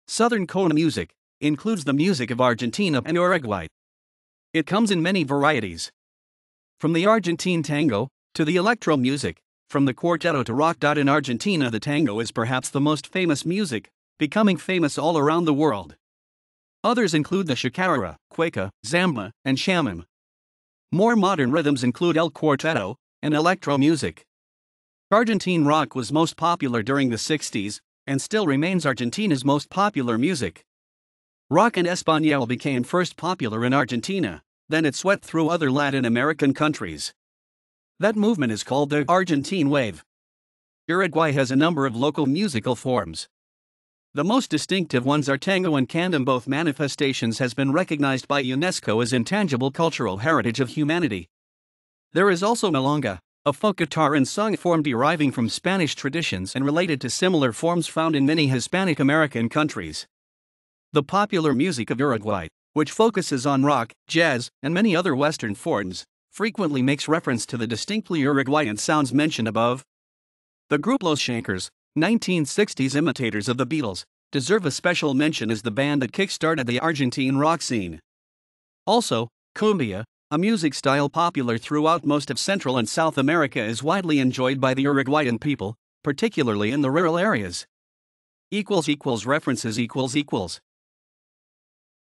Southern cone music includes the music of Argentina and Uruguay. It comes in many varieties. From the Argentine tango to the electro music, from the cuarteto to rock. In Argentina, the tango is perhaps the most famous music, becoming famous all around the world. Others include the Chacarera, Cueca, Zamba and Chamamé. More modern rhythms include el cuarteto and electro music. Argentine rock was most popular during the 60s and still remains Argentina's most popular music. Rock en español became first popular in Argentina, then it swept through other Latin American countries. That movement is called the Argentine wave. Uruguay has a number of local musical forms. The most distinctive ones are tango and candombe. Both manifestations has been recognized by UNESCO as intangible cultural heritage of humanity. There is also milonga, a folk guitar and song form deriving from Spanish traditions and related to similar forms found in many Hispanic American countries. The popular music of Uruguay, which focuses on rock, jazz, and many other Western forms, frequently makes reference to the distinctly Uruguayan sounds mentioned above. The group Los Shankers, 1960s imitators of the Beatles, deserve a special mention as the band that kick-started the Argentine rock scene. Also, cumbia, a music style popular throughout most of Central and South America, is widely enjoyed by the Uruguayan people, particularly in the rural areas. References